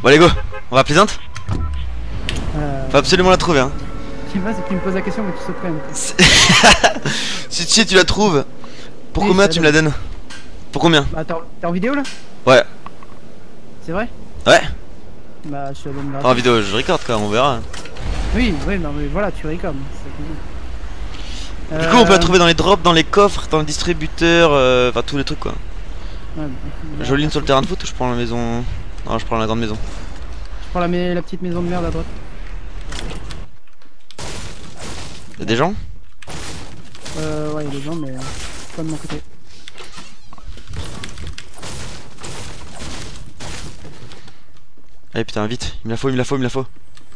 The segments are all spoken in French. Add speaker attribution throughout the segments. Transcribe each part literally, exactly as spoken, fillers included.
Speaker 1: Bon allez go, on va à Plaisante.
Speaker 2: Euh...
Speaker 1: Faut absolument la trouver hein.
Speaker 2: Je sais pas, c'est que tu me poses la question mais tu sautes quand même.
Speaker 1: Si tu sais tu la trouves. Pour
Speaker 2: oui,
Speaker 1: combien tu me la donnes? Pour combien?
Speaker 2: Bah t'es en vidéo là?
Speaker 1: Ouais.
Speaker 2: C'est vrai?
Speaker 1: Ouais.
Speaker 2: Bah je te la donne gratuit.
Speaker 1: En vidéo je record quand même, on verra.
Speaker 2: Oui, oui, non mais voilà, tu recordes.
Speaker 1: Du coup on peut la trouver dans les drops, dans les coffres, dans le distributeur, euh, enfin tous les trucs quoi.
Speaker 2: Ouais, bah,
Speaker 1: Je ligne sur le terrain de foot ou je prends la maison? Non je prends la grande maison.
Speaker 2: Je prends la, la petite maison de merde à droite.
Speaker 1: Y'a des gens?
Speaker 2: Euh ouais y'a des gens mais euh, pas de mon côté.
Speaker 1: Allez putain vite, il me la faut, il me la faut, il me la faut.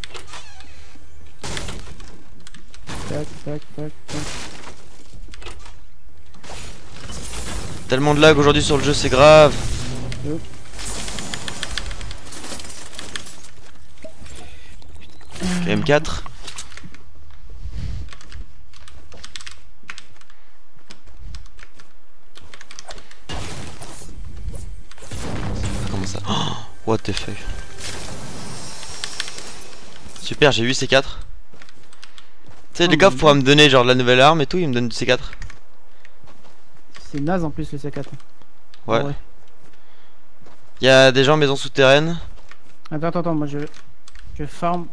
Speaker 2: Tac tac tac tac.
Speaker 1: Tellement de lag aujourd'hui sur le jeu, c'est grave.
Speaker 2: Oh.
Speaker 1: M quatre. Comment ça? Oh, what the fuck. Super, j'ai eu C quatre. Tu sais,
Speaker 2: Oh,
Speaker 1: les gars pourraient me donner genre de la nouvelle arme et tout, ils me donnent du C quatre.
Speaker 2: C'est naze en plus le C quatre.
Speaker 1: Ouais.
Speaker 2: Oh, ouais.
Speaker 1: Il y a des gens maison souterraine.
Speaker 2: Attends, attends, attends, moi je. Je farm.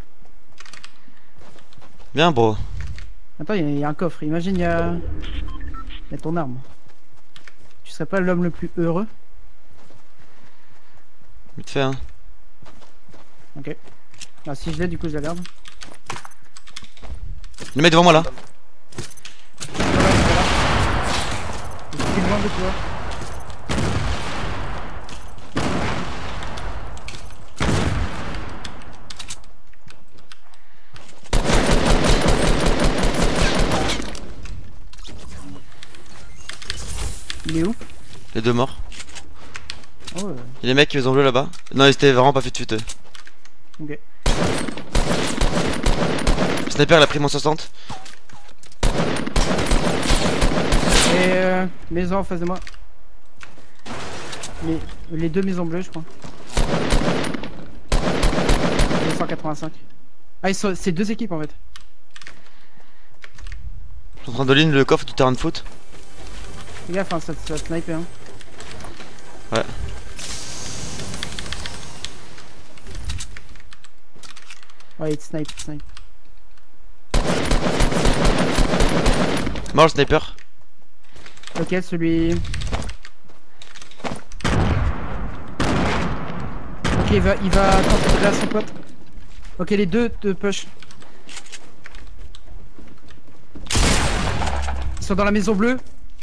Speaker 1: Bien, bro.
Speaker 2: Attends, il y, y a un coffre. Imagine, il y a. Il y a ton arme. Tu serais pas l'homme le plus heureux?
Speaker 1: Vite fait, hein.
Speaker 2: Ok. Ah, si je l'ai, du coup, je la garde.
Speaker 1: Le mec devant moi là.
Speaker 2: Je suis loin de toi. Il est où?
Speaker 1: Les deux morts.
Speaker 2: Oh, ouais.
Speaker 1: Il y a des mecs qui ont bleu là-bas. Non, ils étaient vraiment pas fait de fuite.
Speaker 2: Ok.
Speaker 1: Le sniper il a pris mon soixante.
Speaker 2: Et euh, maison en face de moi. Les, les deux maisons bleues, je crois. deux cent quatre-vingt-cinq. Ah, ils sont, c'est deux équipes en fait.
Speaker 1: Je suis en train de ligne le coffre du terrain de foot.
Speaker 2: Fais gaffe, hein, ça, ça va sniper. Hein.
Speaker 1: Ouais.
Speaker 2: Ouais, il te snipe, il te snipe.
Speaker 1: Mort le sniper.
Speaker 2: Ok, celui. Ok, il va, il va tenter de à son pote. Ok, les deux de push. Ils sont dans la maison bleue.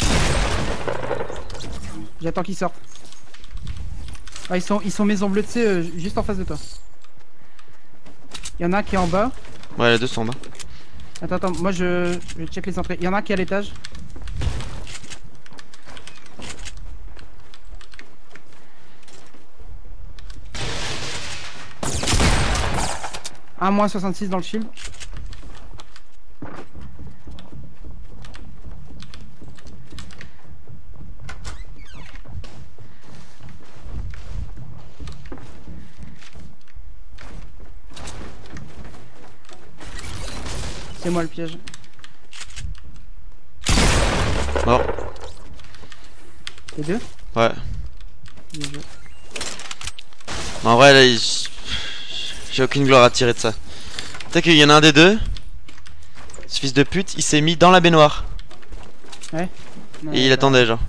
Speaker 2: J'attends qu'ils sortent. Ah, ils sont, ils sont maison bleue, tu sais, euh, juste en face de toi. Il y en a un qui est en bas.
Speaker 1: Ouais, les deux sont en bas.
Speaker 2: Attends, attends, moi je, je check les entrées. Il y en a un qui est à l'étage. un moins soixante-six dans le shield. C'est moi le piège.
Speaker 1: Mort.
Speaker 2: Les deux?
Speaker 1: Ouais.
Speaker 2: Les deux.
Speaker 1: Mais en vrai là il... j'ai aucune gloire à tirer de ça. Tu sais qu'il y en a un des deux. Ce fils de pute il s'est mis dans la baignoire.
Speaker 2: Ouais. Non,
Speaker 1: Et il
Speaker 2: bah,
Speaker 1: attendait genre.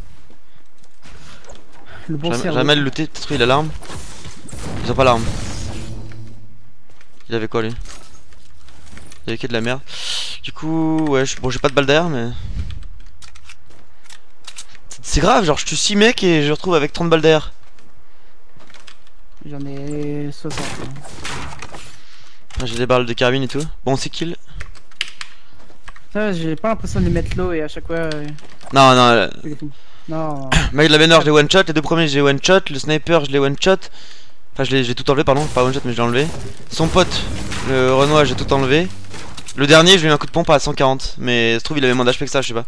Speaker 2: Le bon
Speaker 1: Jamais,
Speaker 2: cerveau.
Speaker 1: jamais le looter, peut-être qu'il a l'arme. Ils ont pas l'arme. Il avait quoi lui? Il avait que de la merde. Du coup, ouais, je... bon j'ai pas de balle d'air mais... C'est grave, genre je tue six mecs et je retrouve avec trente balles d'air.
Speaker 2: J'en ai soixante.
Speaker 1: J'ai des balles de carabine et tout. Bon c'est kill.
Speaker 2: Ça, j'ai pas l'impression de les mettre low et à chaque fois. Euh,
Speaker 1: Non, non, euh...
Speaker 2: non.
Speaker 1: mec de la baignoire je l'ai one shot, les deux premiers je l'ai one shot, le sniper je l'ai one shot. Enfin je l'ai tout enlevé pardon, pas one shot mais je l'ai enlevé. Son pote, le Renoir j'ai tout enlevé. Le dernier je lui ai mis un coup de pompe à cent quarante. Mais ça se trouve il avait moins d'H P que ça, je sais pas.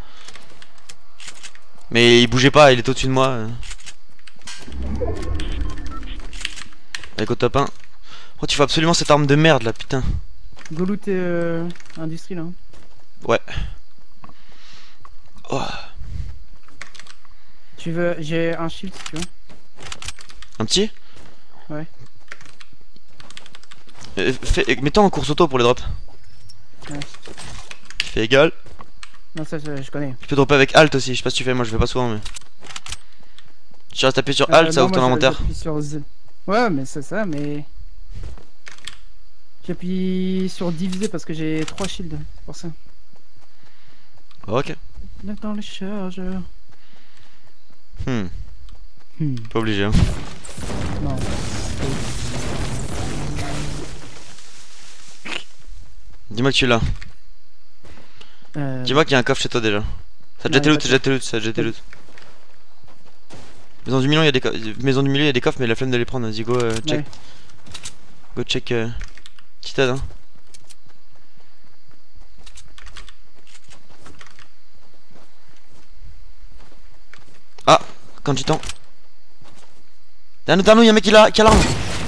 Speaker 1: Mais il bougeait pas, il était au-dessus de moi. Avec au top un. Oh, tu faut absolument cette arme de merde là, putain.
Speaker 2: Go loot et euh, industrie là.
Speaker 1: Ouais. Oh.
Speaker 2: Tu veux. J'ai un shield si tu veux.
Speaker 1: Un petit?
Speaker 2: Ouais.
Speaker 1: Euh, fais- Mets-toi en course auto pour les drops.
Speaker 2: Ouais.
Speaker 1: Fais égal.
Speaker 2: Non, ça, ça je connais.
Speaker 1: Tu peux dropper avec Alt aussi, je sais pas si tu fais, moi je fais pas souvent mais. Tu restes tapé sur Alt,
Speaker 2: Euh,
Speaker 1: ça
Speaker 2: non,
Speaker 1: ouvre ton
Speaker 2: moi,
Speaker 1: inventaire.
Speaker 2: j'appuie sur Z. Ouais, mais c'est ça, mais. J'appuie sur diviser parce que j'ai trois shields pour ça.
Speaker 1: Ok.
Speaker 2: Dans le chargeur.
Speaker 1: Hmm.
Speaker 2: Hmm.
Speaker 1: Pas obligé hein.
Speaker 2: Non.
Speaker 1: Dis-moi que tu l'as.
Speaker 2: Euh...
Speaker 1: Dis-moi qu'il y a un coffre chez toi déjà. Ça a déjà
Speaker 2: Non,
Speaker 1: été
Speaker 2: y a
Speaker 1: loot,
Speaker 2: pas
Speaker 1: ça
Speaker 2: de
Speaker 1: a déjà été loot, ça a déjà été loot. Maison du million, il y a des coffres. Maison du milieu, il y a des coffres, mais la flemme de les prendre. Vas-y, go, euh, check.
Speaker 2: Ouais.
Speaker 1: Go check. Euh... Petite aide, hein. Ah, quand tu t'en. Derrière nous, derrière nous, y'a un mec qui a, qui a l'arme.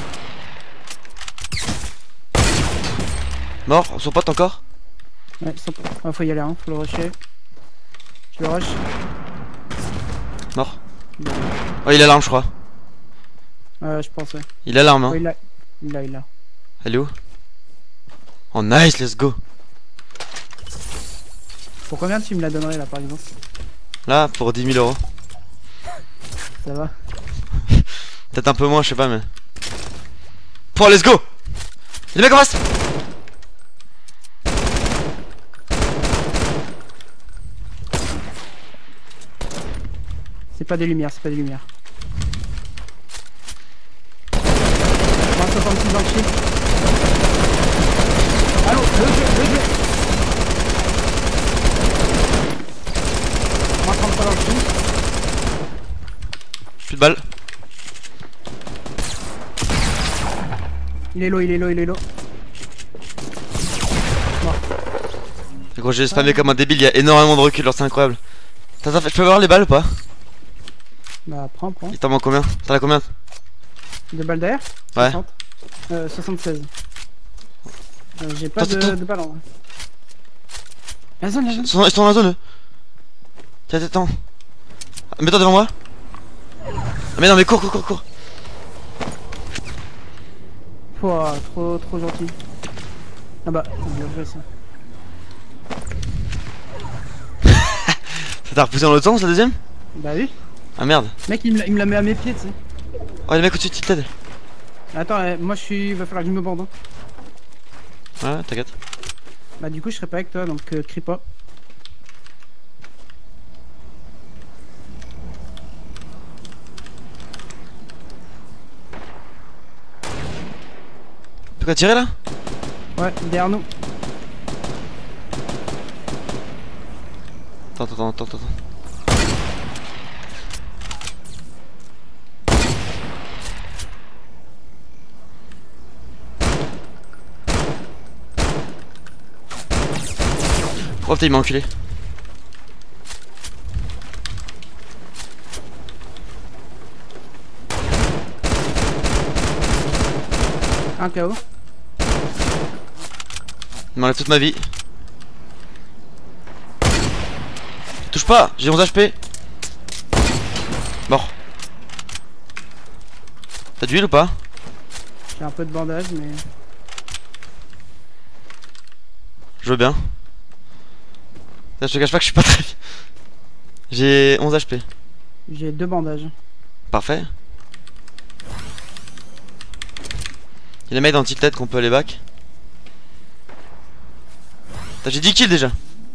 Speaker 1: Mort, son pote encore.
Speaker 2: Ouais, sans... ah, faut y aller, hein. Faut le rusher. Je le rush.
Speaker 1: Mort. Oh, il a l'arme, je crois.
Speaker 2: Euh, je pense, ouais.
Speaker 1: Il a l'arme, hein.
Speaker 2: Oh, il l'a. Il l'a, il l'a.
Speaker 1: Elle est où? Oh, nice, let's go.
Speaker 2: Pour combien tu me la donnerais là par exemple?
Speaker 1: Là, pour dix mille euros.
Speaker 2: Ça va?
Speaker 1: Peut-être un peu moins, je sais pas, mais. Pour let's go! Les mecs en face!
Speaker 2: C'est pas des lumières, c'est pas des lumières. cent soixante-six dans le shield. Allô, le jeu, le jeu. moins trente-trois dans le shield.
Speaker 1: Plus de balles.
Speaker 2: Il est low, il est low, il est low. Mort.
Speaker 1: Gros, j'ai spammé comme un débile, il y a énormément de recul, genre c'est incroyable. T'as, t'as fait- je peux avoir les balles ou pas?
Speaker 2: Bah prends, prends.
Speaker 1: Il t'en manque combien? T'en as combien?
Speaker 2: Deux balles derrière?
Speaker 1: Ouais.
Speaker 2: soixante. Euh, soixante-seize. Euh, J'ai pas
Speaker 1: Attends,
Speaker 2: de,
Speaker 1: attends.
Speaker 2: de balles en vrai. La zone, la zone.
Speaker 1: Ils sont, ils sont dans la zone eux. Tiens, attends. Ah, mets-toi devant moi. Ah, mais non, mais cours, cours, cours, cours.
Speaker 2: Pouah, trop, trop gentil. Ah bah, bien joué ça.
Speaker 1: Ça t'a repoussé dans l'autre sens la deuxième?
Speaker 2: Bah oui.
Speaker 1: Ah merde.
Speaker 2: Mec, il me, la- il me la met à mes pieds, tu sais.
Speaker 1: Oh, les mecs au-dessus, tu t'aides.
Speaker 2: Attends, euh, moi je suis. Va falloir que je me bande. Hein.
Speaker 1: Ouais, t'inquiète.
Speaker 2: Bah, du coup, je serai pas avec toi donc euh, crie pas.
Speaker 1: Tu peux quoi tirer là?
Speaker 2: Ouais, derrière nous.
Speaker 1: Attends, attends, attends, attends. Oh putain, il m'a enculé.
Speaker 2: Un K O.
Speaker 1: Il m'enlève toute ma vie. Touche pas, j'ai onze H P. Mort. T'as d'huile ou pas?
Speaker 2: J'ai un peu de bandage, mais.
Speaker 1: Je veux bien. Ça, je te cache pas que je suis pas très. J'ai onze H P.
Speaker 2: J'ai deux bandages.
Speaker 1: Parfait. Il y a des mecs dans Tilted qu'on peut aller back. Putain, j'ai dix kills déjà.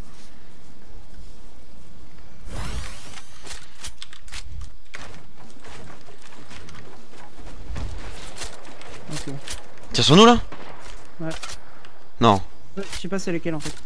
Speaker 2: Ok.
Speaker 1: Tire sur nous là?
Speaker 2: Ouais.
Speaker 1: Non.
Speaker 2: Je sais pas c'est lesquels en fait.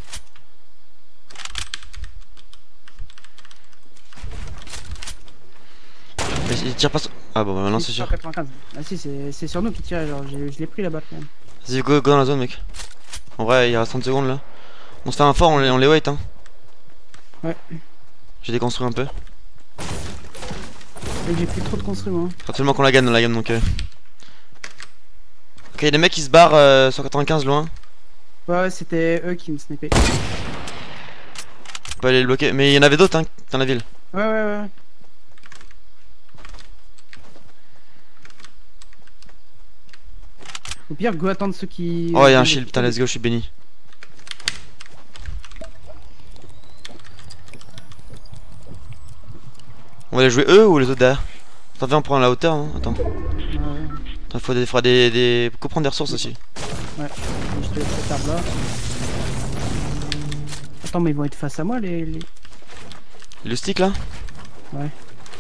Speaker 1: Mais il tire pas sur. Ah bon, bah maintenant c'est sûr.
Speaker 2: cent quatre-vingt-quinze. Ah si, c'est sur nous qui tire, genre j'ai- je l'ai pris là-bas quand même.
Speaker 1: Vas-y, go, go dans la zone, mec. En vrai, il reste trente secondes là. On se fait un fort, on les, on les wait, hein.
Speaker 2: Ouais.
Speaker 1: J'ai déconstruit un peu.
Speaker 2: Et j'ai plus trop de construits moi.
Speaker 1: Faut absolument qu'on la gagne dans la game donc. Euh... Ok, les mecs ils se barrent euh, sur quatre-vingt-quinze loin.
Speaker 2: Ouais, ouais, c'était eux qui me snipaient.
Speaker 1: On peut aller le bloquer. Mais il y en avait d'autres hein, dans la ville.
Speaker 2: Ouais, ouais, ouais. Au pire, go attendre ceux qui.
Speaker 1: Oh, y'a un
Speaker 2: viennent
Speaker 1: shield,
Speaker 2: de-
Speaker 1: putain, let's go, je suis béni. On va les jouer eux ou les autres derrière? Attends, viens, on prend la hauteur, hein. Attends.
Speaker 2: Ouais, ouais.
Speaker 1: Attends, faut des, faudra des, des... Faut prendre des ressources aussi.
Speaker 2: Ouais, je te laisse cette arbre là. Attends, mais ils vont être face à moi les. les...
Speaker 1: Le stick là?
Speaker 2: Ouais.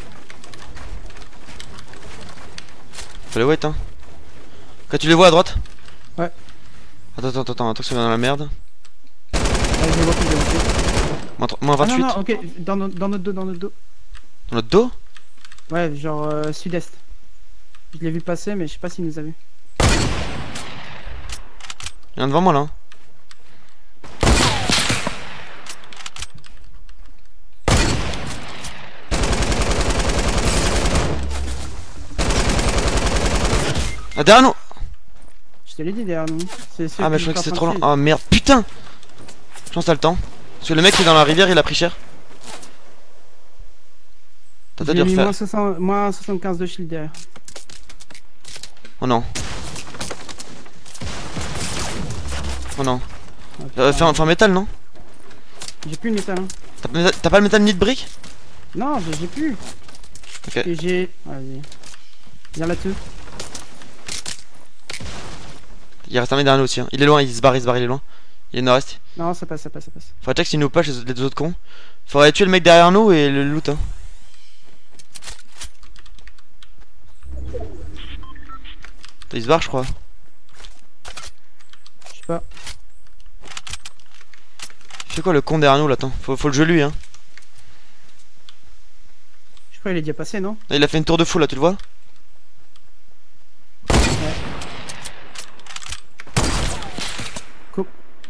Speaker 1: Faut les wait, hein. Quand tu les vois à droite?
Speaker 2: Ouais.
Speaker 1: Attends, attends, attends, attends, que ça vient dans la merde.
Speaker 2: Ouais, je les vois plus, je les vois plus.
Speaker 1: Moins, tr- moins
Speaker 2: Ah
Speaker 1: vingt-huit.
Speaker 2: non, non, ok, dans, no- dans notre dos, dans notre dos.
Speaker 1: Dans notre dos?
Speaker 2: Ouais, genre euh, sud-est. Je l'ai vu passer, mais je sais pas s'il nous a vu.
Speaker 1: Il y en a un devant moi là. Hein. Ah, derrière nous!
Speaker 2: Je te l'ai dit derrière nous. C'est ceux
Speaker 1: Ah, mais
Speaker 2: qui
Speaker 1: je crois que
Speaker 2: sont
Speaker 1: c'est
Speaker 2: en
Speaker 1: trop
Speaker 2: train
Speaker 1: long.
Speaker 2: de
Speaker 1: Ah merde, putain! Je pense que t'as le temps. Parce que le mec qui est dans la rivière, il a pris cher. T'as
Speaker 2: suivre.
Speaker 1: dû
Speaker 2: J'ai mis
Speaker 1: refaire.
Speaker 2: moins, soixante moins soixante-quinze de shield derrière.
Speaker 1: Oh non. Oh non.
Speaker 2: Ah,
Speaker 1: Euh,
Speaker 2: putain.
Speaker 1: fais un, fais un métal, non?
Speaker 2: J'ai plus le métal. Hein.
Speaker 1: T'as pas, t'as pas le métal ni de briques?
Speaker 2: Non, j'ai j'ai plus.
Speaker 1: Ok.
Speaker 2: Et j'ai. Vas-y. Viens là-dessus.
Speaker 1: Il reste un mec derrière nous aussi. Hein. Il est loin, il se barre, il se barre, il est loin. Il est nord-est.
Speaker 2: Non, ça passe, ça passe, ça passe.
Speaker 1: Faudrait check s'il nous pas chez les deux autres cons. Faudrait tuer le mec derrière nous et le loot. Hein. Il se barre, je crois.
Speaker 2: Je sais pas.
Speaker 1: Il fait quoi le con derrière nous là? Attends, faut, faut le jeu lui. Hein.
Speaker 2: Je crois qu'il est déjà passé, non?
Speaker 1: Là, il a fait une tour de fou là, tu le vois?
Speaker 2: Coupe.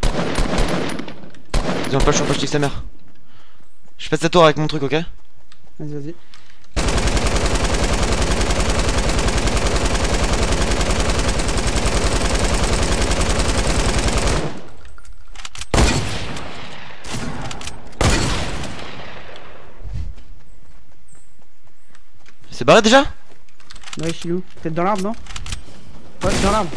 Speaker 1: Vas-y, on push, on push, je dis sa mère. Je passe ta tour avec mon truc, ok?
Speaker 2: Vas-y, vas-y.
Speaker 1: C'est barré déjà?
Speaker 2: Ouais, Chilou. Peut-être dans l'arbre, non? Ouais, dans l'arbre.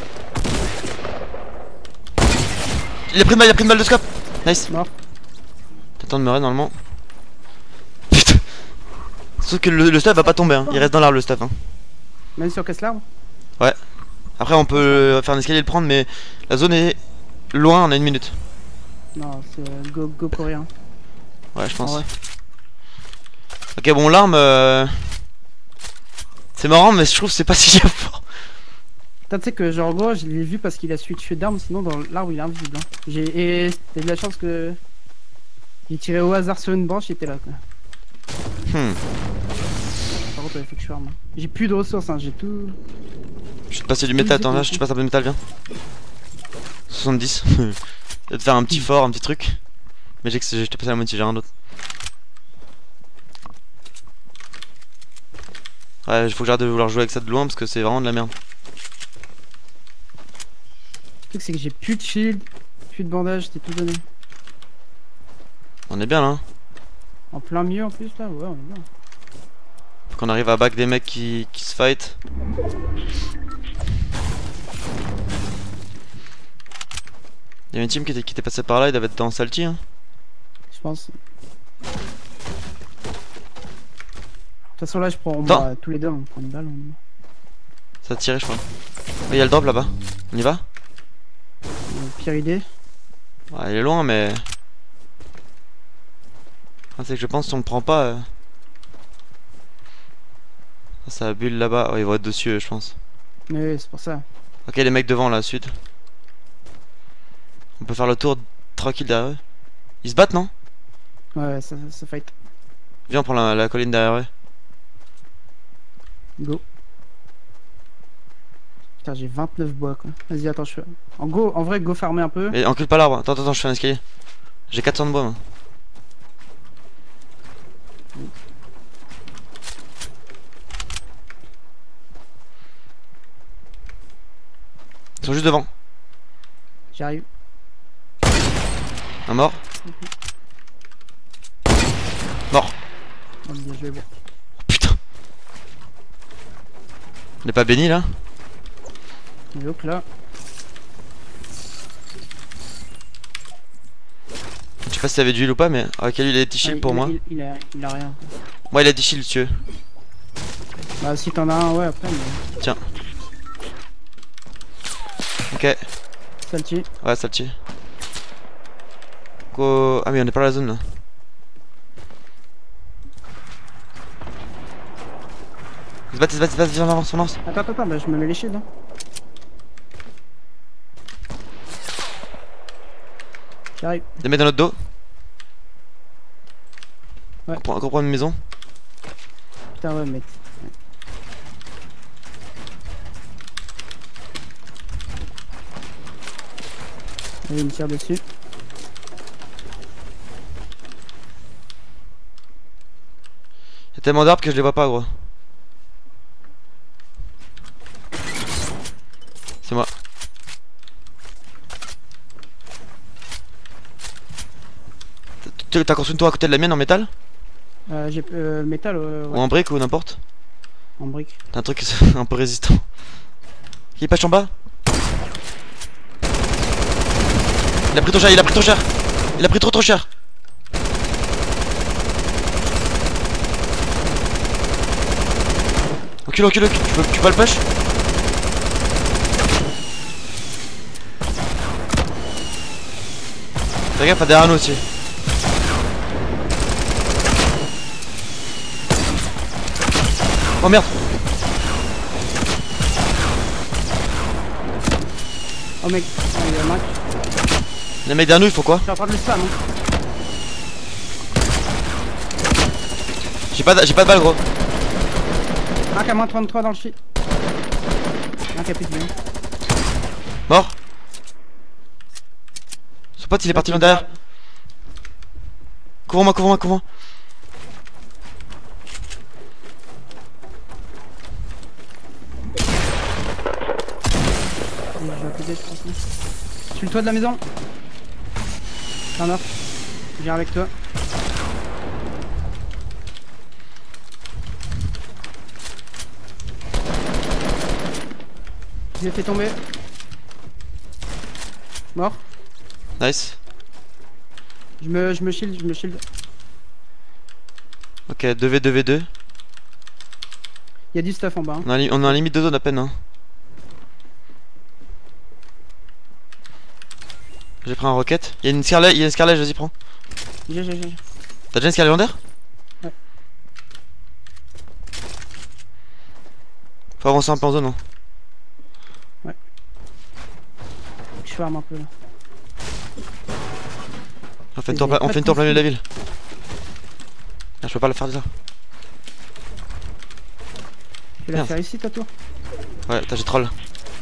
Speaker 1: Il a pris une balle, il a pris une balle de scope. Nice.
Speaker 2: Mort.
Speaker 1: T'attends de me raid normalement. Putain. Sauf que le, le stuff va pas tomber, hein. Il reste dans l'arbre le stuff. Hein.
Speaker 2: Même si on casse l'arbre?
Speaker 1: Ouais. Après on peut faire un escalier et le prendre, mais la zone est loin, on a une minute.
Speaker 2: Non, c'est euh, go, go coréen.
Speaker 1: Ouais, je pense.
Speaker 2: Ah ouais.
Speaker 1: Ok, bon, l'arme. Euh... C'est marrant, mais je trouve que c'est pas si fort.
Speaker 2: Putain, tu sais que, genre, en gros, je l'ai vu parce qu'il a switché d'arme, sinon dans l'arbre il est invisible. Hein. J'ai et t'as de la chance que. J'ai tiré au hasard sur une branche, il était là, quoi.
Speaker 1: Hmm.
Speaker 2: Par contre, il faut que je farme. J'ai plus de ressources, hein, j'ai tout.
Speaker 1: Je vais te passer du métal, attends, là, je te passe un peu de métal, viens. soixante-dix. Je vais te faire un petit fort, un petit truc. Mais j'ai que je t'ai passé la moitié, j'ai rien d'autre. Ouais, il faut que j'arrête de vouloir jouer avec ça de loin parce que c'est vraiment de la merde.
Speaker 2: Le truc, c'est que j'ai plus de shield, plus de bandage, t'es tout donné.
Speaker 1: On est bien là. Hein.
Speaker 2: En plein milieu en plus, là, ouais, on est bien.
Speaker 1: Faut qu'on arrive à back des mecs qui, qui se fight. Il y a une team qui était, qui était passée par là, il devait être dans Salty. Hein.
Speaker 2: Je pense. De toute façon, là, je prends. On
Speaker 1: Attends.
Speaker 2: va, tous les deux, on prend une balle. On...
Speaker 1: Ça a tiré, je crois. Il y a le drop là-bas. On y va?
Speaker 2: Euh, pire idée.
Speaker 1: Ouais, il est loin, mais. Ah, c'est que je pense que si on le prend pas. Euh... Ça bulle là-bas. Oh, ils vont être dessus, je pense.
Speaker 2: Mais oui, c'est pour ça.
Speaker 1: Ok, les mecs devant là, sud. On peut faire le tour tranquille derrière eux. Ils se battent, non?
Speaker 2: Ouais, ça, ça fight.
Speaker 1: Viens, on prend la, la colline derrière eux.
Speaker 2: Go. Putain, j'ai vingt-neuf bois quoi. Vas-y, attends, je fais. En go, en vrai, go farmer un peu.
Speaker 1: Mais encule pas l'arbre. Attends, attends, attends, je fais un escalier. J'ai quatre cents de bois, moi. Ils sont juste devant.
Speaker 2: J'arrive.
Speaker 1: Un mort. Mort.
Speaker 2: Oh, bien joué, bon.
Speaker 1: Oh, putain. Il est pas béni là?
Speaker 2: Donc là.
Speaker 1: Je sais pas si t'avais du heal ou pas, mais avec lui il a des petits
Speaker 2: Ah,
Speaker 1: shields
Speaker 2: il,
Speaker 1: pour
Speaker 2: il,
Speaker 1: moi.
Speaker 2: Il, il, a, il a rien.
Speaker 1: Moi il a des shields, tu veux.
Speaker 2: Bah, si t'en as un, ouais, après. Mais...
Speaker 1: Tiens. Ok.
Speaker 2: Ça le tue.
Speaker 1: Ouais, ça le tue. Go... Ah, mais on est pas dans la zone là. Ils se battent, ils se battent, ils se battent, viens, on avance, on avance.
Speaker 2: Attends, attends, attends, bah, je me mets les shields. Hein. J'arrive.
Speaker 1: Des mecs dans notre dos.
Speaker 2: Ouais.
Speaker 1: On reprend une maison.
Speaker 2: Putain, ouais, mec. Ouais. Allez, il me tire dessus.
Speaker 1: Y'a tellement d'arbres que je les vois pas, gros. C'est moi. T'as construit une tour à côté de la mienne en métal?
Speaker 2: Euh, j'ai euh, métal euh, ouais.
Speaker 1: Ou en brique ou n'importe?
Speaker 2: En brique.
Speaker 1: T'as un truc un peu résistant. Il patch en bas? Il a pris trop cher, il a pris trop cher. Il a pris trop trop cher. Encule, encule, encule. Tu peux, tu peux le push? Fais gaffe à derrière nous aussi. Oh merde.
Speaker 2: Oh mec, il y a un mec.
Speaker 1: Les mecs derrière nous, il faut quoi?
Speaker 2: Je suis en train de le spam. Hein.
Speaker 1: J'ai pas, j'ai pas de balle, gros.
Speaker 2: Un qui a moins trente-trois dans le shit. Un qui a plus de bien.
Speaker 1: Mort. Son pote il est parti loin derrière. Couvre-moi, couvre-moi, couvre-moi.
Speaker 2: Je vais appuyer, je pense. Sur le toit de la maison. T'en as. Je viens avec toi. Je l'ai fait tomber. Mort.
Speaker 1: Nice.
Speaker 2: Je me, je me shield, je me shield.
Speaker 1: Ok, deux v deux v deux.
Speaker 2: Il y a du stuff en bas. Hein.
Speaker 1: On a, on a un limite de zone à peine. Hein. J'ai pris un rocket. Il y a une scarlet, il y a une scarlet, vas-y prends.
Speaker 2: J'ai, j'ai, j'ai.
Speaker 1: T'as déjà une scarlet légendaire?
Speaker 2: Ouais.
Speaker 1: Faut avancer un peu en zone. Hein.
Speaker 2: Ouais. Je farm un peu là.
Speaker 1: On fait une tour, on fait une tour plein milieu de la ville. Ah, je peux pas le faire déjà.
Speaker 2: Tu peux la faire ici ta tour?
Speaker 1: Ouais, t'as j'ai troll.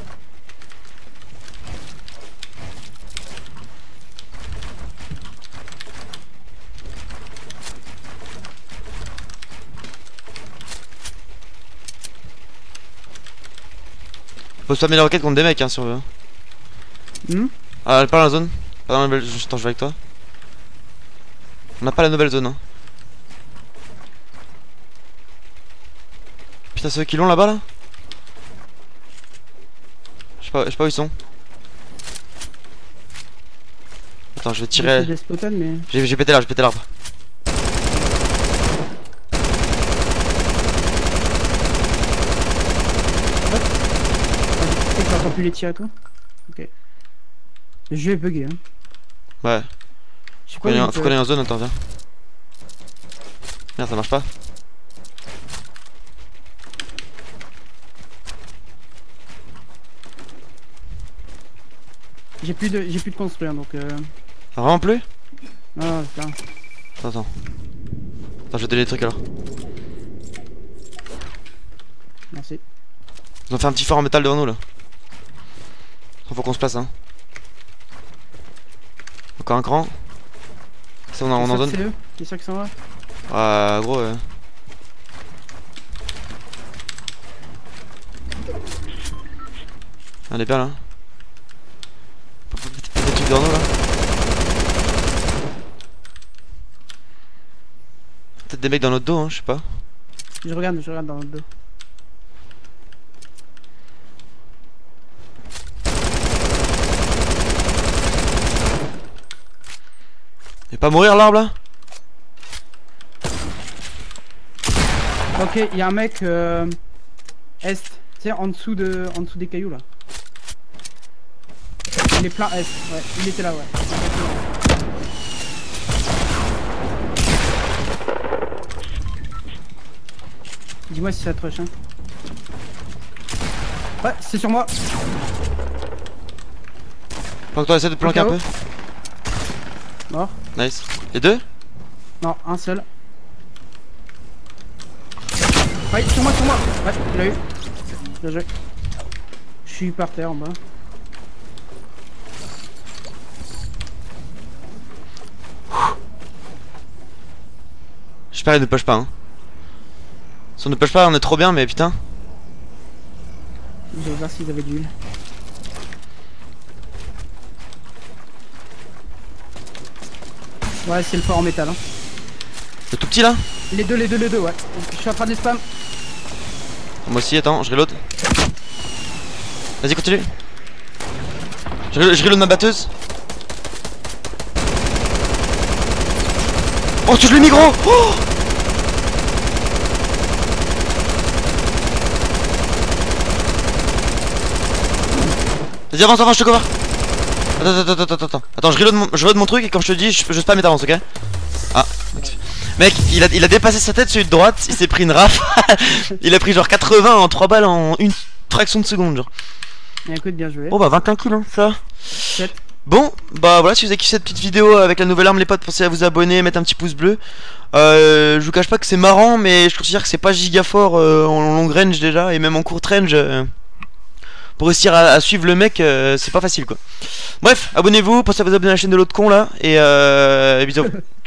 Speaker 1: Faut spammer les roquettes contre des mecs hein, si on veut. Hein.
Speaker 2: Hmm
Speaker 1: Ah, elle est pas dans la zone. Pas dans la nouvelle. Attends, je vais avec toi. On n'a pas la nouvelle zone. Hein. Putain, ceux qui l'ont là-bas là? Je sais pas, je sais pas où ils sont. Attends, je vais tirer. J'ai mais... pété l'arbre, j'ai pété l'arbre.
Speaker 2: J'entends plus les tirs et tout. Ok. Le jeu est bugué hein.
Speaker 1: Ouais. Faut qu'on aille, faut qu'on aille en zone, attends, viens. Merde, ça marche pas.
Speaker 2: J'ai plus de j'ai plus de construire donc euh...
Speaker 1: Ah, vraiment plus?
Speaker 2: Ah putain.
Speaker 1: Attends, attends. Attends, je vais te donner des trucs alors.
Speaker 2: Merci.
Speaker 1: Ils ont fait un petit fort en métal devant nous là. Faut qu'on se place hein. Encore un cran. C'est on, on en zone.
Speaker 2: C'est eux, c'est sûr qu'ils sont là.
Speaker 1: Ah gros ouais. On est bien là. Des trucs dans nous là. Peut-être des mecs dans notre dos, hein, je sais pas.
Speaker 2: Je regarde, je regarde dans le dos.
Speaker 1: Il va pas mourir l'arbre là?
Speaker 2: Ok, il y a un mec euh, est, tu sais, en dessous de, en dessous des cailloux là. Il est plein est, ouais, il était là, ouais. Dis-moi si ça te rush, hein. Ouais, c'est sur moi.
Speaker 1: Faut que toi essaie de planquer un peu.
Speaker 2: Mort.
Speaker 1: Nice. Les deux?
Speaker 2: Non, un seul. Ouais, sur moi, sur moi. Ouais, il l'a eu. Bien joué. Je suis par terre en bas.
Speaker 1: J'espère qu'ils ne push pas, hein. Si on ne push pas, on est trop bien, mais putain.
Speaker 2: Je vais voir s'ils avaient de l'huile. Ouais, c'est le fort en métal, hein.
Speaker 1: Le tout petit là?
Speaker 2: Les deux, les deux, les deux, ouais. Je suis en train de les spam.
Speaker 1: Moi aussi, attends, je reload. Vas-y, continue. Je, re je reload ma batteuse. Oh, touche le micro. Oh, vas-y, avance, avance, je te cover. Attends, attends, attends, attends, attends. Attends, je reload mon, je reload mon truc et comme je te dis, je, je spam et t'avances, ok? Ah. Mec, il a, il a dépassé sa tête celui de droite, il s'est pris une rafale. Il a pris genre quatre-vingts en trois balles en une fraction de seconde, genre.
Speaker 2: Et écoute, bien joué.
Speaker 1: Oh bah vingt et un kills, hein, ça.
Speaker 2: sept.
Speaker 1: Bon, bah voilà, si vous avez kiffé cette petite vidéo avec la nouvelle arme, les potes, pensez à vous abonner, mettre un petit pouce bleu. Euh, je vous cache pas que c'est marrant, mais je considère que c'est pas giga fort euh, en long range déjà, et même en court range. Euh, pour réussir à, à suivre le mec, euh, c'est pas facile quoi. Bref, abonnez-vous, pensez à vous abonner à la chaîne de l'autre con là, et, euh, et bisous.